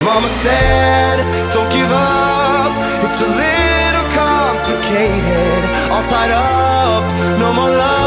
Mama said, don't give up, it's a little complicated. All tied up, no more love.